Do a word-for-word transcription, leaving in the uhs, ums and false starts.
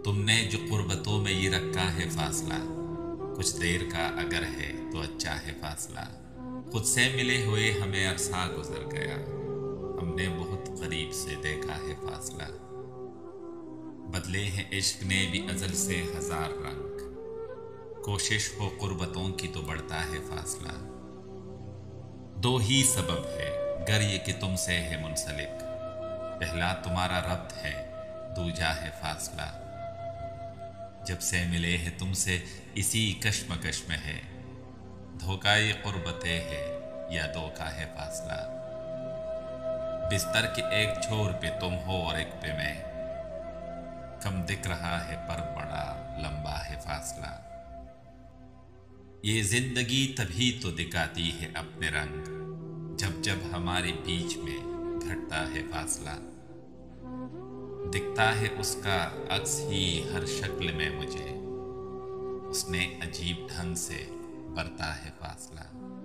तुमने जो कुर्बतों में ये रखा है फासला, कुछ देर का अगर है तो अच्छा है फासला। खुद से मिले हुए हमें अरसा गुजर गया, हमने बहुत करीब से देखा है फासला। बदले हैं इश्क ने भी अजल से हजार रंग, कोशिश हो कुर्बतों की तो बढ़ता है फासला। दो ही सबब है गर ये कि तुमसे है मुंसलिक, पहला तुम्हारा रब्त है, दूजा है फासला। जब से मिले हैं तुमसे इसी कश्मकश में है, धोखा ये कुर्बते है या धोखा है फासला। बिस्तर के एक छोर पे तुम हो और एक पे मैं, कम दिख रहा है पर बड़ा लंबा है फासला। ये जिंदगी तभी तो दिखाती है अपने रंग, जब जब हमारे बीच में घटता है फासला। दिखता है उसका अक्स ही हर शक्ल में मुझे, उसने अजीब ढंग से बरता है फासला।